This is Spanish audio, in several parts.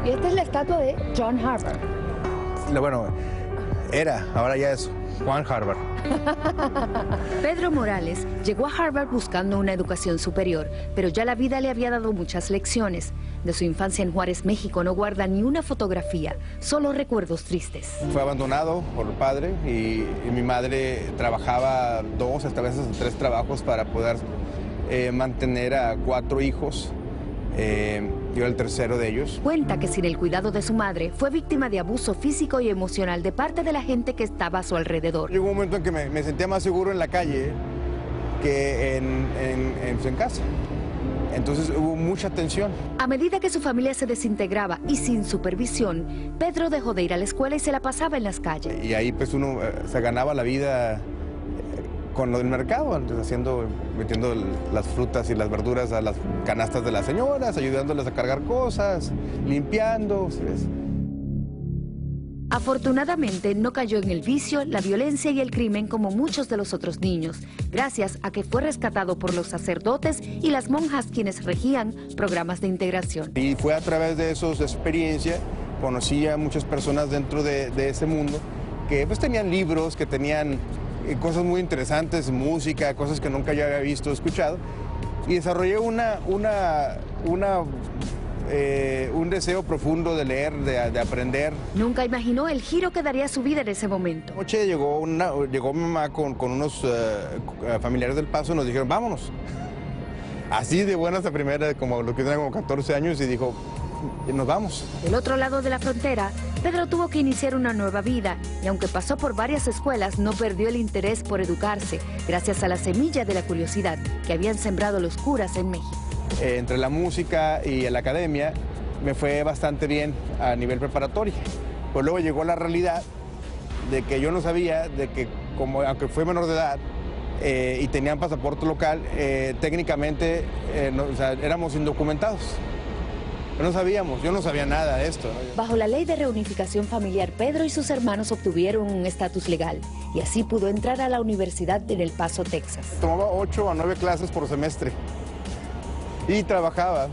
Y esta es la estatua de John Harvard. Bueno, ahora ya es Juan Harvard. Pedro Morales llegó a Harvard buscando una educación superior, pero ya la vida le había dado muchas lecciones. De su infancia en Juárez, México, no guarda ni una fotografía, solo recuerdos tristes. Fue abandonado por el padre y mi madre trabajaba 2, hasta a veces 3 trabajos para poder mantener a 4 hijos. Yo el tercero de ellos. Cuenta que sin el cuidado de su madre fue víctima de abuso físico y emocional de parte de la gente que estaba a su alrededor. Llegó un momento en que me sentía más seguro en la calle que en casa. Entonces hubo mucha tensión. A medida que su familia se desintegraba y sin supervisión, Pedro dejó de ir a la escuela y se la pasaba en las calles. Y ahí pues uno se ganaba la vida con lo del mercado, metiendo las frutas y las verduras a las canastas de las señoras, ayudándoles a cargar cosas, limpiando, ¿sabes? Afortunadamente no cayó en el vicio, la violencia y el crimen como muchos de los otros niños, gracias a que fue rescatado por los sacerdotes y las monjas quienes regían programas de integración. Y fue a través de esa experiencia, conocí a muchas personas dentro de ese mundo que pues tenían libros, que tenían cosas muy interesantes, música, cosas que nunca yo había visto o escuchado, y desarrollé un deseo profundo de leer, de aprender. Nunca imaginó el giro que daría su vida en ese momento. Anoche llegó mi mamá con unos familiares del Paso y nos dijeron, vámonos. Así de buenas a primera, como los que tenían como 14 años, y dijo, nos vamos. Del otro lado de la frontera, Pedro tuvo que iniciar una nueva vida y aunque pasó por varias escuelas, no perdió el interés por educarse, gracias a la semilla de la curiosidad que habían sembrado los curas en México. Entre la música y la academia me fue bastante bien a nivel preparatoria. Pues luego llegó la realidad de que yo no sabía, de que aunque fue menor de edad y tenían pasaporte local, técnicamente éramos indocumentados. No sabíamos, yo no sabía nada de esto, ¿no? Bajo la ley de reunificación familiar, Pedro y sus hermanos obtuvieron un estatus legal y así pudo entrar a la universidad en El Paso, Texas. Tomaba 8 a 9 clases por semestre y trabajaba.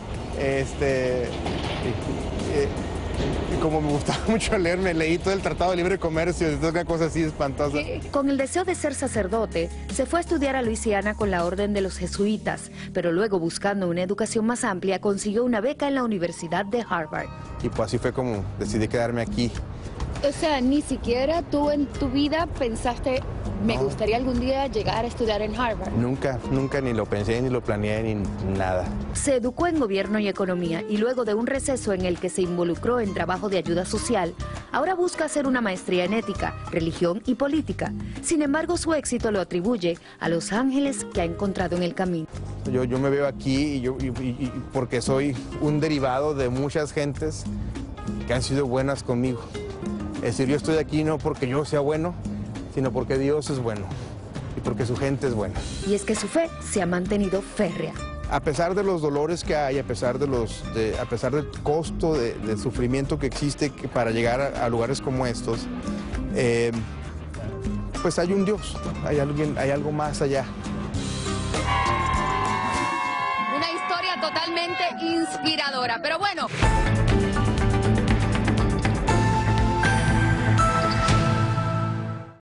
Y como me gustaba mucho leer, me leí todo el Tratado de Libre Comercio, y toda una cosa así espantosa. Con el deseo de ser sacerdote, se fue a estudiar a Luisiana con la orden de los jesuitas, pero luego buscando una educación más amplia, consiguió una beca en la Universidad de Harvard. Y pues así fue como decidí quedarme aquí. O sea, ni siquiera tú en tu vida pensaste, me gustaría algún día llegar a estudiar en Harvard. Nunca ni lo pensé, ni lo planeé, ni nada. Se educó en gobierno y economía y luego de un receso en el que se involucró en trabajo de ayuda social, ahora busca hacer una maestría en ética, religión y política. Sin embargo, su éxito lo atribuye a los ángeles que ha encontrado en el camino. Yo me veo aquí y porque soy un derivado de muchas gentes que han sido buenas conmigo. Es decir, yo estoy aquí no porque yo sea bueno, sino porque Dios es bueno y porque su gente es buena. Y es que su fe se ha mantenido férrea. A pesar de los dolores que hay, a pesar del costo de sufrimiento que existe para llegar a lugares como estos, pues hay un Dios, hay algo más allá. Una historia totalmente inspiradora, pero bueno.